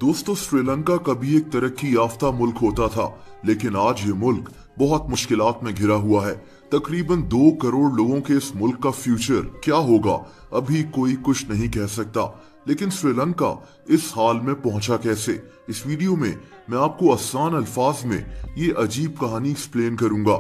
दोस्तों, श्रीलंका कभी एक तरक्की याफ्ता मुल्क होता था, लेकिन आज ये मुल्क बहुत मुश्किलात में घिरा हुआ है। तकरीबन 2 करोड़ लोगों के इस मुल्क का फ्यूचर क्या होगा, अभी कोई कुछ नहीं कह सकता। लेकिन श्रीलंका इस हाल में पहुंचा कैसे? इस वीडियो में मैं आपको आसान अल्फाज में ये अजीब कहानी एक्सप्लेन करूंगा।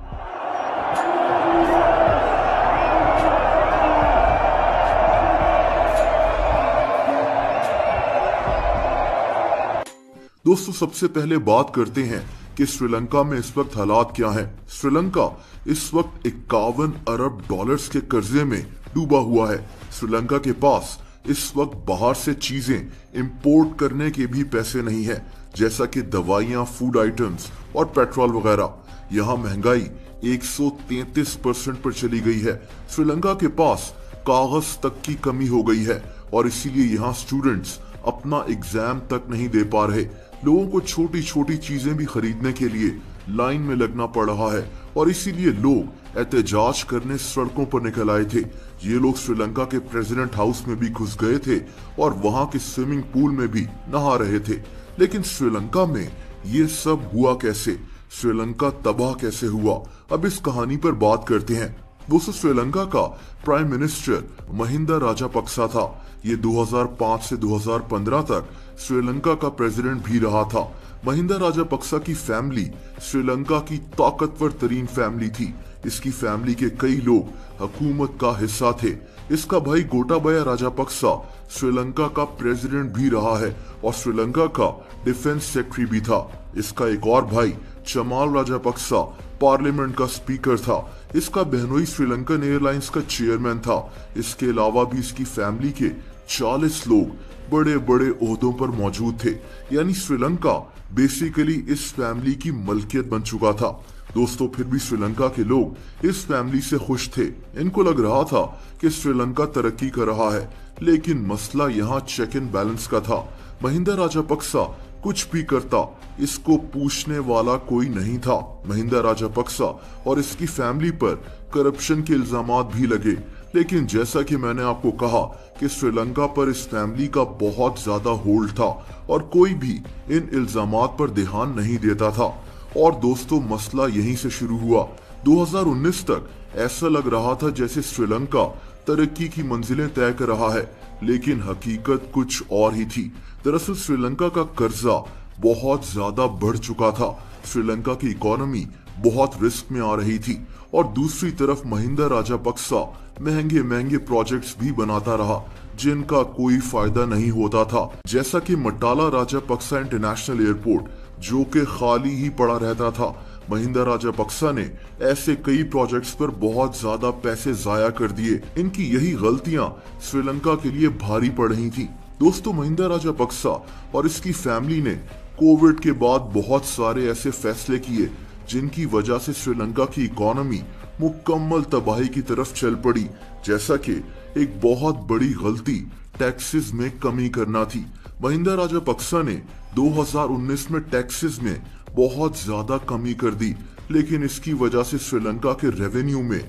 दोस्तों, सबसे पहले बात करते हैं कि श्रीलंका में इस वक्त हालात क्या हैं। श्रीलंका इस वक्त 51 अरब डॉलर्स के कर्जे में डूबा हुआ है। श्रीलंका के पास इस वक्त बाहर से चीजें इंपोर्ट करने के भी पैसे नहीं है, जैसा कि दवाइयां, फूड आइटम्स और पेट्रोल वगैरह। यहाँ महंगाई 133% पर चली गई है। श्रीलंका के पास कागज तक की कमी हो गई है और इसीलिए यहाँ स्टूडेंट्स अपना एग्जाम तक नहीं दे पा रहे। लोगों को छोटी छोटी चीजें भी खरीदने के लिए लाइन में लगना पड़ रहा है और इसीलिए लोग एहतजाज करने सड़कों पर निकल आए थे। ये लोग श्रीलंका के प्रेसिडेंट हाउस में भी घुस गए थे और वहां के स्विमिंग पूल में भी नहा रहे थे। लेकिन श्रीलंका में ये सब हुआ कैसे? श्रीलंका तबाह कैसे हुआ? अब इस कहानी पर बात करते हैं। दोस्तों, श्रीलंका का प्राइम मिनिस्टर महिंदा राजापक्सा था। ये 2005 से 2015 तक श्रीलंका का प्रेसिडेंट भी रहा था। महिंदा राजापक्सा की फैमिली श्रीलंका की ताकतवर तरीन फैमिली थी। इसकी फैमिली के कई लोग हुकूमत का हिस्सा थे। इसका भाई गोटाबाया राजापक्सा श्रीलंका का प्रेसिडेंट भी रहा है और श्रीलंका का डिफेंस सेक्रेटरी भी था। इसका एक और भाई चमाल राजापक्सा पार्लियामेंट का स्पीकर था। इसका बहनोई श्रीलंकन एयरलाइंस का चेयरमैन था। इसके अलावा भी इसकी फैमिली के 40 लोग बड़े बड़े ओहदों पर मौजूद थे। यानी श्रीलंका बेसिकली इस फैमिली की मलकियत बन चुका था। दोस्तों, फिर भी श्रीलंका के लोग इस फैमिली से खुश थे। इनको लग रहा था कि श्रीलंका तरक्की कर रहा है, लेकिन मसला यहाँ चेक एंड बैलेंस का था। महिंदा राजापक्सा कुछ भी करता, इसको पूछने वाला कोई नहीं था। महिंदा राजापक्सा और इसकी फैमिली पर करप्शन के इल्जामात भी लगे, लेकिन जैसा कि मैंने आपको कहा कि श्रीलंका पर इस फैमिली का बहुत ज्यादा होल्ड था और कोई भी इन इल्जामात पर ध्यान नहीं देता था। और दोस्तों, मसला यहीं से शुरू हुआ। 2019 तक ऐसा लग रहा था जैसे श्रीलंका तरक्की की मंजिलें तय कर रहा है, लेकिन हकीकत कुछ और ही थी। दरअसल श्रीलंका का कर्जा बहुत ज्यादा बढ़ चुका था। श्रीलंका की इकोनॉमी बहुत रिस्क में आ रही थी और दूसरी तरफ महिंदा राजापक्सा महंगे महंगे प्रोजेक्ट्स भी बनाता रहा, जिनका कोई फायदा नहीं होता था। जैसा कि मटाला राजापक्सा इंटरनेशनल एयरपोर्ट, जो कि खाली ही पड़ा रहता था। महिंदा राजापक्सा ने ऐसे कई प्रोजेक्ट्स पर बहुत ज्यादा पैसे जाया कर दिए। इनकी यही गलतियां श्रीलंका के लिए भारी पड़ रही थी। दोस्तों, महिंदा राजापक्सा और इसकी फैमिली ने कोविड के बाद बहुत सारे ऐसे फैसले किए जिनकी वजह से श्रीलंका की इकोनॉमी मुकम्मल तबाही की तरफ चल पड़ी। जैसा कि एक बहुत बड़ी गलती टैक्सेस में कमी करना थी। महिंदा राजापक्सा ने 2019 में टैक्सेस में बहुत ज्यादा कमी कर दी, लेकिन इसकी वजह से श्रीलंका के रेवेन्यू में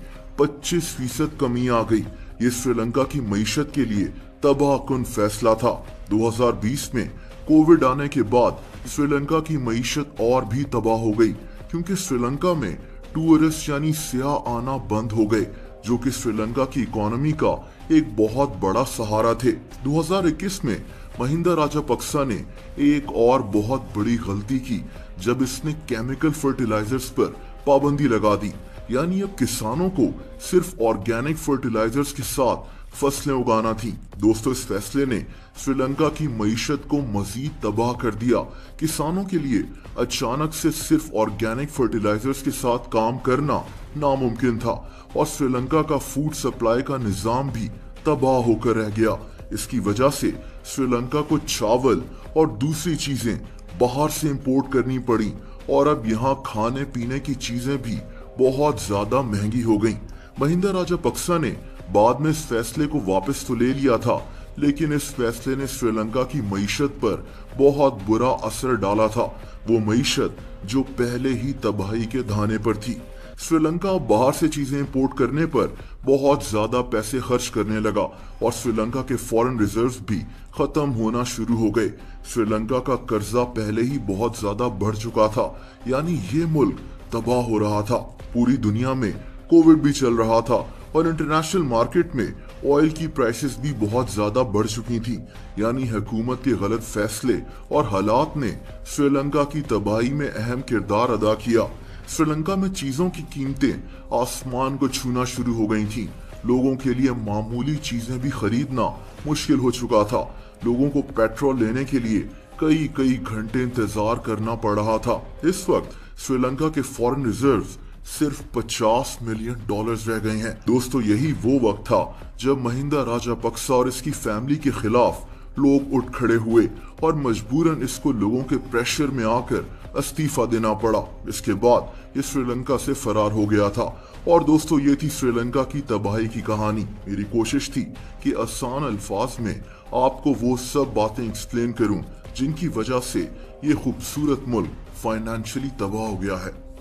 25% कमी आ गई। ये श्रीलंका की मईशत के लिए तबाहकुन फैसला था। 2020 में कोविड आने के बाद श्रीलंका की मईशत और भी तबाह हो गई, क्योंकि श्रीलंका में टूरिस्ट यानी सियाह आना बंद हो गए, जो कि श्रीलंका की इकोनॉमी का एक बहुत बड़ा सहारा थे। 2021 में महिंदा राजापक्सा ने एक और बहुत बड़ी गलती की जब इसने केमिकल फर्टिलाइजर्स पर पाबंदी लगा दी। यानी अब किसानों को सिर्फ ऑर्गेनिक फर्टिलाइजर्स के साथ फसलें उगाना थी। दोस्तों, इस फैसले ने श्रीलंका की मईशत को मजीद तबाह कर दिया। किसानों के लिए अचानक से सिर्फ ऑर्गेनिक फर्टिलाइजर्स के साथ काम करना नामुमकिन था और श्रीलंका का फूड सप्लाई का निजाम भी तबाह होकर रह गया। इसकी वजह से श्रीलंका को चावल और दूसरी चीजें बाहर से इंपोर्ट करनी पड़ी और अब यहाँ खाने पीने की चीजें भी बहुत ज्यादा महंगी हो गईं। महिंदा राजापक्सा ने बाद में इस फैसले को वापस तो ले लिया था, लेकिन इस फैसले ने श्रीलंका की मईशत पर बहुत बुरा असर डाला था। वो मईशत जो पहले ही तबाही के धाने पर थी। श्रीलंका बाहर से चीजें इंपोर्ट करने पर बहुत ज्यादा पैसे खर्च करने लगा और श्रीलंका के फॉरेन रिजर्व्स भी खत्म होना शुरू हो गए। श्रीलंका का कर्जा पहले ही बहुत ज्यादा बढ़ चुका था, यानी ये मुल्क तबाह हो रहा था। पूरी दुनिया में कोविड भी चल रहा था और इंटरनेशनल मार्केट में ऑयल की प्राइसेस भी बहुत ज्यादा बढ़ चुकी थी, यानी हुकूमत के गलत फैसले और हालात ने श्रीलंका की तबाही में अहम किरदार अदा किया। श्रीलंका में चीजों की कीमतें आसमान को छूना शुरू हो गई थी। लोगों के लिए मामूली चीजें भी खरीदना मुश्किल हो चुका था। लोगों को पेट्रोल लेने के लिए कई कई घंटे इंतजार करना पड़ रहा था। इस वक्त श्रीलंका के फॉरेन रिजर्व्स सिर्फ $50 मिलियन रह गए हैं। दोस्तों, यही वो वक्त था जब महिंदा राजापक्सा और इसकी फैमिली के खिलाफ लोग उठ खड़े हुए और मजबूरन इसको लोगों के प्रेशर में आकर इस्तीफा देना पड़ा। इसके बाद ये श्रीलंका से फरार हो गया था। और दोस्तों, ये थी श्रीलंका की तबाही की कहानी। मेरी कोशिश थी कि आसान अल्फाज में आपको वो सब बातें एक्सप्लेन करूं जिनकी वजह से ये खूबसूरत मुल्क फाइनेंशियली तबाह हो गया है।